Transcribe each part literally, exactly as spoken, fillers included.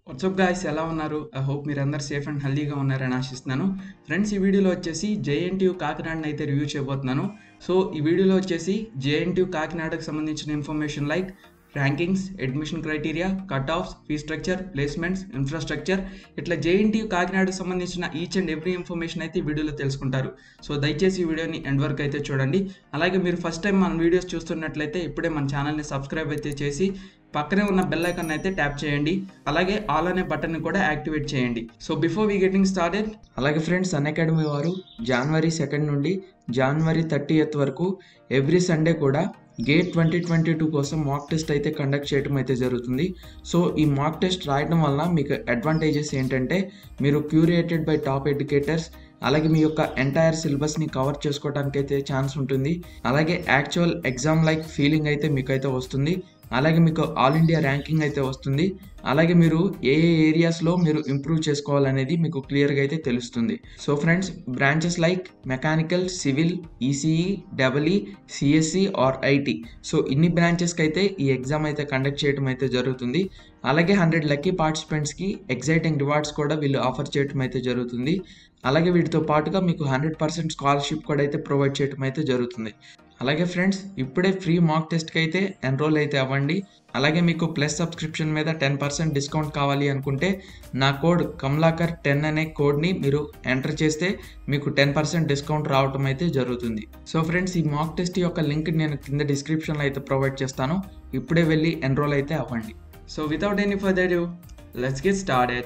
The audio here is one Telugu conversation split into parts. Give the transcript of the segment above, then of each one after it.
వాట్సాప్ గాయ్స్ ఎలా ఉన్నారు? ఐ హోప్ మీరందరూ సేఫ్ అండ్ హెల్దీగా ఉన్నారని ఆశిస్తున్నాను. ఫ్రెండ్స్, ఈ వీడియోలో వచ్చేసి జేఎన్టీయూ కాకినాడని అయితే రివ్యూ చేయబోతున్నాను. సో ఈ వీడియోలో వచ్చేసి జేఎన్టీయూ కాకినాడకు సంబంధించిన information like rankings, admission criteria, cut offs, fee structure, placements, infrastructure, ఇట్లా జేఎన్టీయూ కాకినాడకు సంబంధించిన ఈచ్ అండ్ ఎవ్రీ ఇన్ఫర్మేషన్ అయితే ఈ వీడియోలో తెలుసుకుంటారు. సో దయచేసి ఈ వీడియోని ఎండ్ వరకు అయితే చూడండి. అలాగే మీరు ఫస్ట్ టైం మన వీడియోస్ చూస్తున్నట్లయితే ఇప్పుడే మన ఛానల్ని సబ్స్క్రైబ్ అయితే చేసి పక్కనే ఉన్న బెల్ ఐకాన్ అయితే ట్యాప్ చేయండి. అలాగే ఆల్ అనే బటన్ కూడా యాక్టివేట్ చేయండి. So before we getting started, అలాగే ఫ్రెండ్స్, అన్అకాడమీ వారు జనవరి సెకండ్ నుండి జనవరి థర్టీయత్ వరకు ఎవ్రీ సండే కూడా గేట్ ట్వంటీ ట్వంటీ టూ కోసం మాక్ టెస్ట్ అయితే కండక్ట్ చేయడం అయితే జరుగుతుంది. సో ఈ మాక్ టెస్ట్ రాయడం వల్ల మీకు అడ్వాంటేజెస్ ఏంటంటే మీరు క్యూరియేటెడ్ బై టాప్ ఎడ్యుకేటర్స్, అలాగే మీ యొక్క ఎంటైర్ సిలబస్ని కవర్ చేసుకోవడానికి అయితే ఛాన్స్ ఉంటుంది. అలాగే యాక్చువల్ ఎగ్జామ్ లైక్ ఫీలింగ్ అయితే మీకు అయితే వస్తుంది. అలాగే మీకు ఆల్ ఇండియా ర్యాంకింగ్ అయితే వస్తుంది. అలాగే మీరు ఏ ఏ ఏరియాస్లో మీరు ఇంప్రూవ్ చేసుకోవాలనేది మీకు క్లియర్గా అయితే తెలుస్తుంది. So friends, branches like mechanical, civil, ECE, double E, CSC or IT, so ఇన్ని బ్రాంచెస్కి అయితే ఈ ఎగ్జామ్ అయితే కండక్ట్ చేయడం అయితే జరుగుతుంది. అలాగే హండ్రెడ్ లక్కీ పార్టిసిపెంట్స్కి ఎగ్జైటింగ్ రివార్డ్స్ కూడా వీళ్ళు ఆఫర్ చేయడం అయితే జరుగుతుంది. అలాగే వీటితో పాటుగా మీకు హండ్రెడ్ పర్సెంట్ స్కాలర్షిప్ కూడా అయితే ప్రొవైడ్ చేయడం అయితే జరుగుతుంది. అలాగే ఫ్రెండ్స్, ఇప్పుడే ఫ్రీ మాక్ టెస్ట్కి అయితే ఎన్రోల్ అయితే అవ్వండి. అలాగే మీకు ప్లస్ సబ్స్క్రిప్షన్ మీద టెన్ పర్సెంట్ డిస్కౌంట్ కావాలి అనుకుంటే నా కోడ్ కమలాకర్ టెన్ అనే కోడ్ని మీరు ఎంటర్ చేస్తే మీకు టెన్ పర్సెంట్ డిస్కౌంట్ రావటం అయితే జరుగుతుంది. సో ఫ్రెండ్స్, ఈ మాక్ టెస్ట్ యొక్క లింక్ నేను కింద డిస్క్రిప్షన్లో అయితే ప్రొవైడ్ చేస్తాను. ఇప్పుడే వెళ్ళి ఎన్రోల్ అయితే అవ్వండి. So without any further due, let's get started.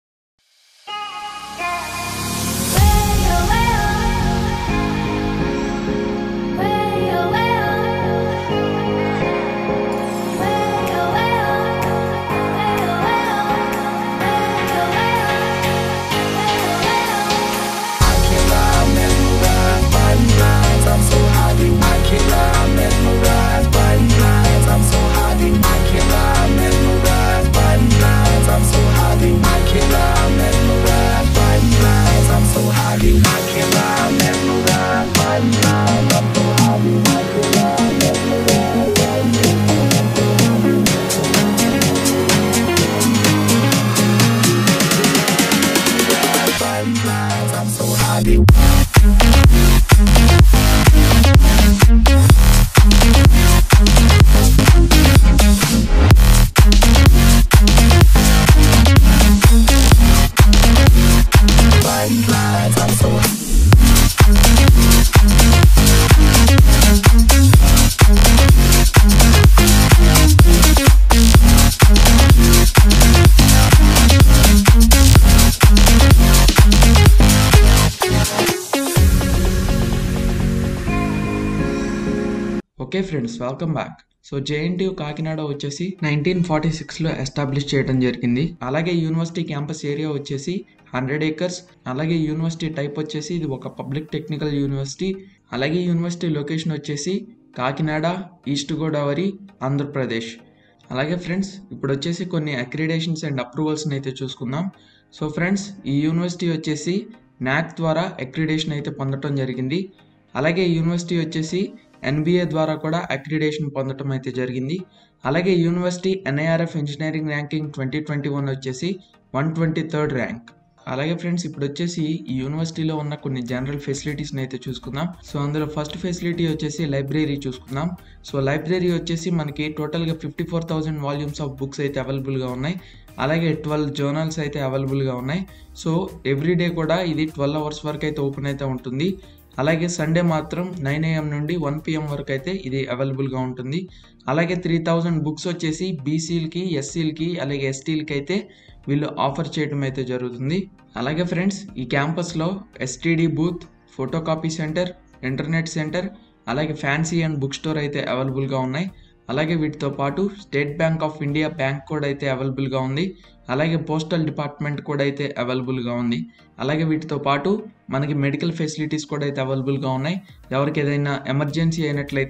Okay friends, welcome back. So JNTU Kakinada వచ్చేసి నైన్టీన్ ఫార్టీ సిక్స్లో ఎస్టాబ్లిష్ చేయడం జరిగింది. అలాగే యూనివర్సిటీ క్యాంపస్ ఏరియా వచ్చేసి హండ్రెడ్ ఏకర్స్. అలాగే యూనివర్సిటీ టైప్ వచ్చేసి ఇది ఒక పబ్లిక్ టెక్నికల్ యూనివర్సిటీ. అలాగే యూనివర్సిటీ లొకేషన్ వచ్చేసి కాకినాడ, ఈస్ట్ గోదావరి, ఆంధ్రప్రదేశ్. అలాగే ఫ్రెండ్స్, ఇప్పుడు వచ్చేసి కొన్ని అక్రిడేషన్స్ అండ్ అప్రూవల్స్ని అయితే చూసుకుందాం. సో ఫ్రెండ్స్, ఈ యూనివర్సిటీ వచ్చేసి నాక్ ద్వారా అక్రిడేషన్ అయితే పొందడం జరిగింది. అలాగే యూనివర్సిటీ వచ్చేసి ఎన్బిఏ ద్వారా కూడా అక్రిడేషన్ పొందడం అయితే జరిగింది. అలాగే university NIRF engineering ranking twenty twenty one వచ్చేసి వన్ ట్వంటీ థర్డ్ ర్యాంక్. అలాగే ఫ్రెండ్స్, ఇప్పుడు వచ్చేసి ఈ యూనివర్సిటీలో ఉన్న కొన్ని జనరల్ ఫెసిలిటీస్ని అయితే చూసుకుందాం. సో అందులో ఫస్ట్ ఫెసిలిటీ వచ్చేసి లైబ్రరీ చూసుకుందాం. సో లైబ్రరీ వచ్చేసి మనకి టోటల్గా fifty four thousand volumes of books అయితే అవైలబుల్గా ఉన్నాయి. అలాగే ట్వెల్వ్ జర్నల్స్ అయితే అవైలబుల్గా ఉన్నాయి. సో ఎవ్రీడే కూడా ఇది ట్వెల్వ్ అవర్స్ వరకు అయితే ఓపెన్ అయితే ఉంటుంది. అలాగే సండే మాత్రం నైన్ ఏఎం నుండి వన్ పిఎం వరకు అయితే ఇది అవైలబుల్గా ఉంటుంది. అలాగే త్రీ థౌజండ్ బుక్స్ వచ్చేసి బీసీలకి, ఎస్సీలకి, అలాగే ఎస్టీలకి అయితే వీళ్ళు ఆఫర్ చేయడం అయితే జరుగుతుంది. అలాగే ఫ్రెండ్స్, ఈ క్యాంపస్లో STD booth, photo copy centre, internet centre, అలాగే ఫ్యాన్సీ అండ్ బుక్ స్టోర్ అయితే అవైలబుల్గా ఉన్నాయి. అలాగే వీటితో పాటు State Bank of India bank కూడా అయితే అవైలబుల్గా ఉంది. అలాగే పోస్టల్ డిపార్ట్మెంట్ కూడా అయితే అవైలబుల్గా ఉంది. అలాగే వీటితో పాటు మనకి మెడికల్ ఫెసిలిటీస్ కూడా అయితే అవైలబుల్గా ఉన్నాయి. ఎవరికి ఏదైనా ఎమర్జెన్సీ అయినట్లయితే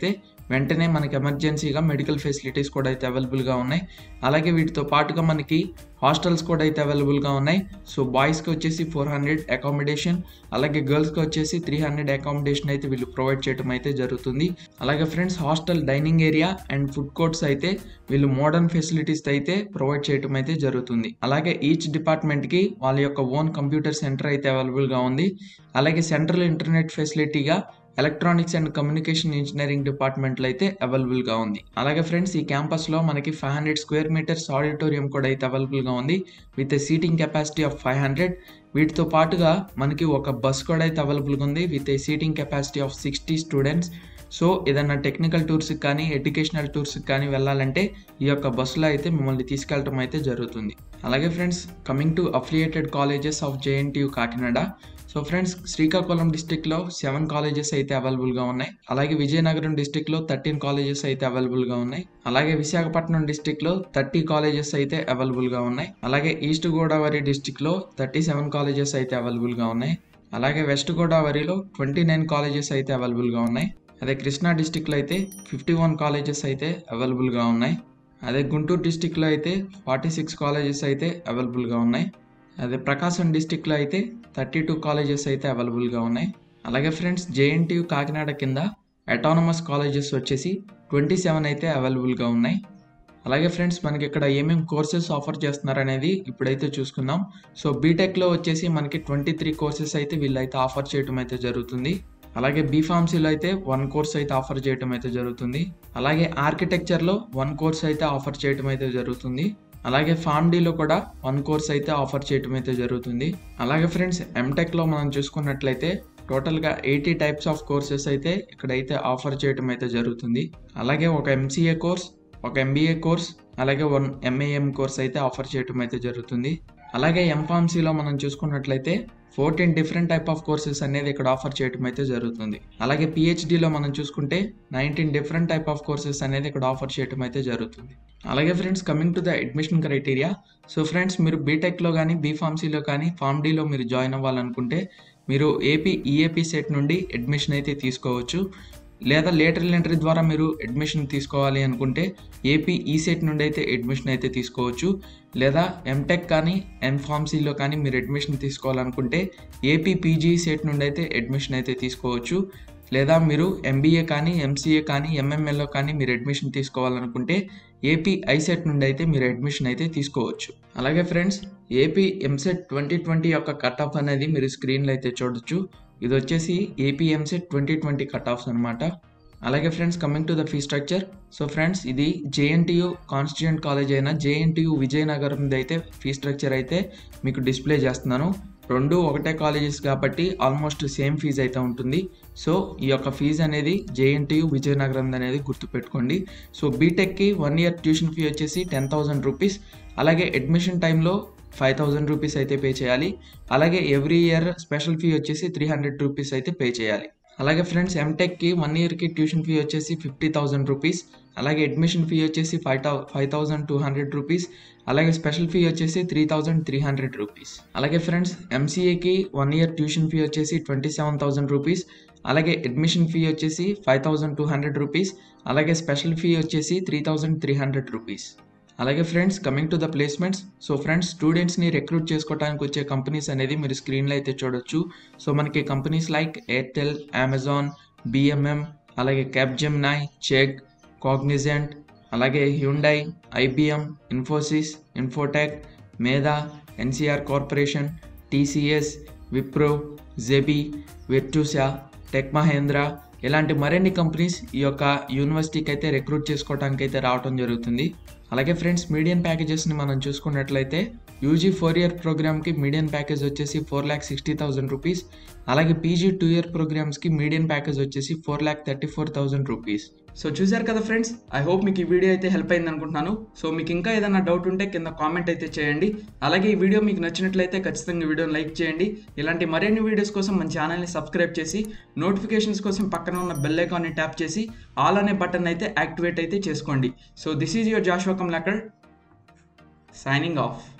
వెంటనే మనకి ఎమర్జెన్సీగా మెడికల్ ఫెసిలిటీస్ కూడా అయితే అవైలబుల్గా ఉన్నాయి. అలాగే వీటితో పాటుగా మనకి హాస్టల్స్ కూడా అయితే అవైలబుల్గా ఉన్నాయి. సో బాయ్స్కి వచ్చేసి ఫోర్ హండ్రెడ్ అకామిడేషన్, అలాగే గర్ల్స్కి వచ్చేసి త్రీ హండ్రెడ్ అకామిడేషన్ అయితే వీళ్ళు ప్రొవైడ్ చేయడం అయితే జరుగుతుంది. అలాగే friends hostel dining area and food courts అయితే వీళ్ళు మోడర్న్ ఫెసిలిటీస్ అయితే ప్రొవైడ్ చేయడం అయితే జరుగుతుంది. అలాగే ఈచ్ డిపార్ట్మెంట్కి వాళ్ళ యొక్క ఓన్ కంప్యూటర్ సెంటర్ అయితే అవైలబుల్గా ఉంది. అలాగే సెంట్రల్ ఇంటర్నెట్ ఫెసిలిటీగా ఎలక్ట్రానిక్స్ అండ్ కమ్యూనికేషన్ ఇంజనీరింగ్ డిపార్ట్మెంట్లో అయితే అవైలబుల్గా ఉంది. అలాగే ఫ్రెండ్స్ ఈ క్యాంపస్లో మనకి five hundred square metres auditorium కూడా అయితే అవైలబుల్గా ఉంది with seating capacity of five hundred. వీటితో పాటుగా మనకి ఒక బస్ కూడా అయితే అవైలబుల్గా ఉంది with a seating capacity of sixty students. So ఏదైనా టెక్నికల్ టూర్స్కి కానీ ఎడ్యుకేషనల్ టూర్స్కి కానీ వెళ్ళాలంటే ఈ యొక్క బస్సులో అయితే మిమ్మల్ని తీసుకెళ్ళటం అయితే జరుగుతుంది. అలాగే friends coming to affiliated colleges of JNTU Kakinada. So friends Srikakulam డిస్టిక్లో సెవెన్ కాలేజెస్ అయితే అవైలబుల్గా ఉన్నాయి. అలాగే విజయనగరం డిస్టిక్లో థర్టీన్ కాలేజెస్ అయితే అవైలబుల్గా ఉన్నాయి. అలాగే విశాఖపట్నం డిస్టిక్లో థర్టీ కాలేజెస్ అయితే అవైలబుల్గా ఉన్నాయి. అలాగే ఈస్ట్ గోదావరి డిస్టిక్లో థర్టీ సెవెన్ కాలేజెస్ అయితే అవైలబుల్గా ఉన్నాయి. అలాగే వెస్ట్ గోదావరిలో ట్వంటీ నైన్ కాలేజెస్ అయితే అవైలబుల్గా ఉన్నాయి. అదే కృష్ణా డిస్టిక్లో అయితే ఫిఫ్టీ వన్ కాలేజెస్ అయితే అవైలబుల్గా ఉన్నాయి. అదే గుంటూరు డిస్టిక్లో అయితే ఫార్టీ సిక్స్ కాలేజెస్ అయితే అవైలబుల్గా ఉన్నాయి. అదే ప్రకాశం డిస్టిక్లో అయితే థర్టీ టూ కాలేజెస్ అయితే అవైలబుల్గా ఉన్నాయి. అలాగే ఫ్రెండ్స్ జేఎన్టీయూ కాకినాడ కింద అటానమస్ కాలేజెస్ వచ్చేసి ట్వంటీ సెవెన్ అయితే అవైలబుల్గా ఉన్నాయి. అలాగే ఫ్రెండ్స్ మనకి ఇక్కడ ఏమేమి కోర్సెస్ ఆఫర్ చేస్తున్నారు అనేది ఇప్పుడైతే చూసుకుందాం. సో బీటెక్లో వచ్చేసి మనకి ట్వంటీ త్రీ కోర్సెస్ అయితే వీళ్ళైతే ఆఫర్ చేయడం అయితే జరుగుతుంది. అలాగే బీఫార్మసీలో అయితే వన్ కోర్స్ అయితే ఆఫర్ చేయడం అయితే జరుగుతుంది. అలాగే ఆర్కిటెక్చర్లో వన్ కోర్స్ అయితే ఆఫర్ చేయడం అయితే జరుగుతుంది. అలాగే ఫార్మ్ డీలో కూడా వన్ కోర్స్ అయితే ఆఫర్ చేయడం అయితే జరుగుతుంది. అలాగే ఫ్రెండ్స్ ఎంటెక్లో మనం చూసుకున్నట్లయితే టోటల్గా ఎయిటీ టైప్స్ ఆఫ్ కోర్సెస్ అయితే ఇక్కడైతే ఆఫర్ చేయడం అయితే జరుగుతుంది. అలాగే ఒక ఎంసీఏ కోర్స్, ఒక ఎంబీఏ కోర్స్, అలాగే వన్ ఎంఏఎం కోర్స్ అయితే ఆఫర్ చేయడం అయితే జరుగుతుంది. అలాగే ఎంఫార్మసీలో మనం చూసుకున్నట్లయితే fourteen different type of courses అనేది ఇక్కడ ఆఫర్ చేయడం అయితే జరుగుతుంది. అలాగే పిహెచ్డీలో మనం చూసుకుంటే nineteen different type of courses అనేది ఇక్కడ ఆఫర్ చేయడం అయితే జరుగుతుంది. అలాగే friends coming to the admission criteria. So friends మీరు బీటెక్లో కానీ బీఫార్మసీలో కానీ ఫార్మ్ డీలో మీరు జాయిన్ అవ్వాలనుకుంటే మీరు ఏపీ ఈఏపీ సెట్ నుండి అడ్మిషన్ అయితే తీసుకోవచ్చు. లేదా లేటరల్ ఎంట్రీ ద్వారా మీరు అడ్మిషన్ తీసుకోవాలి అనుకుంటే ఏపీ ఈసెట్ నుండి అయితే అడ్మిషన్ అయితే తీసుకోవచ్చు. లేదా ఎంటెక్ కానీ ఎంఫార్మసీలో కానీ మీరు అడ్మిషన్ తీసుకోవాలనుకుంటే ఏపీ పీజీ సెట్ నుండి అయితే అడ్మిషన్ అయితే తీసుకోవచ్చు. లేదా మీరు ఎంబీఏ కానీ ఎంసీఏ కానీ ఎంఎంఎల్లో కానీ మీరు అడ్మిషన్ తీసుకోవాలనుకుంటే ఏపీ ఐసెట్ నుండి అయితే మీరు అడ్మిషన్ అయితే తీసుకోవచ్చు. అలాగే friends AP EAMCET twenty twenty యొక్క కట్ ఆఫ్ అనేది మీరు స్క్రీన్లో అయితే చూడొచ్చు. ఇది వచ్చేసి AP EAMCET twenty twenty cut offs అనమాట. అలాగే friends coming to the fee structure. So friends ఇది జేఎన్టీయూ కాన్స్టిట్యూయెంట్ కాలేజ్ అయిన జేఎన్టీయూ విజయనగరంది అయితే ఫీ స్ట్రక్చర్ అయితే మీకు డిస్ప్లే చేస్తున్నాను. రెండు ఒకటే కాలేజెస్ కాబట్టి ఆల్మోస్ట్ సేమ్ ఫీజు అయితే ఉంటుంది. సో ఈ యొక్క ఫీజు అనేది జేఎన్టీయూ విజయనగరం అనేది గుర్తుపెట్టుకోండి. సో బీటెక్కి వన్ ఇయర్ ట్యూషన్ ఫీ వచ్చేసి టెన్ థౌసండ్ రూపీస్. అలాగే అడ్మిషన్ టైంలో ఫైవ్ థౌజండ్ రూపీస్ అయితే పే చేయాలి. అలాగే ఎవ్రీ ఇయర్ స్పెషల్ ఫీ వచ్చేసి త్రీ హండ్రెడ్ రూపీస్ అయితే పే చేయాలి. అలాగే ఫ్రెండ్స్ ఎంటెక్కి వన్ ఇయర్కి ట్యూషన్ ఫీ వచ్చేసి ఫిఫ్టీ థౌజండ్ రూపీస్. అలాగే అడ్మిషన్ ఫీ వచ్చేసి five thou five thousand two hundred rupees. అలాగే స్పెషల్ ఫీ వచ్చేసి three thousand three hundred rupees. అలాగే ఫ్రెండ్స్ ఎంసీఏకి వన్ ఇయర్ ట్యూషన్ ఫీ వచ్చేసి ట్వంటీ సెవెన్ థౌజండ్ రూపీస్. అలాగే అడ్మిషన్ ఫీ వచ్చేసి five thousand two hundred rupees. అలాగే స్పెషల్ ఫీ వచ్చేసి three thousand three hundred rupees. అలాగే friends coming to the placements. So friends స్టూడెంట్స్ని రిక్రూట్ చేసుకోవడానికి వచ్చే కంపెనీస్ అనేది మీరు స్క్రీన్లో అయితే చూడొచ్చు. సో మనకి companies like Airtel, Amazon, BMM, అలాగే క్యాప్జెమినై, చెగ్, కాగ్నిజెంట్, అలాగే Hyundai, IBM, Infosys, Infotech, Medha, NCR corporation, TCS, Wipro, JB, Virtusa, tech Mahindra ఇలాంటి మరిన్ని కంపెనీస్ ఈ యొక్క యూనివర్సిటీకి అయితే రిక్రూట్ చేసుకోవడానికి అయితే రావడం జరుగుతుంది. అలాగే ఫ్రెండ్స్ మీడియన్ ప్యాకేజెస్ని మనం చూసుకున్నట్లయితే యూజీ ఫోర్ ఇయర్ ప్రోగ్రామ్కి మీడియన్ ప్యాకేజ్ వచ్చేసి four lakh sixty thousand rupees. అలాగే పీజీ టూ ఇయర్ ప్రోగ్రామ్స్కి మీడియన్ ప్యాకేజ్ వచ్చేసి four lakh thirty four thousand rupees. So చూసారు కదా ఫ్రెండ్స్, ఐ హోప్ మీకు ఈ వీడియో అయితే హెల్ప్ అయింది అనుకుంటున్నాను. సో మీకు ఇంకా ఏదైనా డౌట్ ఉంటే కింద కామెంట్ అయితే చేయండి. అలాగే ఈ వీడియో మీకు నచ్చినట్లయితే ఖచ్చితంగా వీడియోని లైక్ చేయండి. ఇలాంటి మరిన్ని వీడియోస్ కోసం మన ఛానల్ని సబ్స్క్రైబ్ చేసి నోటిఫికేషన్స్ కోసం పక్కన ఉన్న బెల్ ఐకాన్ని ట్యాప్ చేసి ఆల్ అనే బటన్ అయితే యాక్టివేట్ అయితే చేసుకోండి. So this is your Joshua Kamlakar signing of.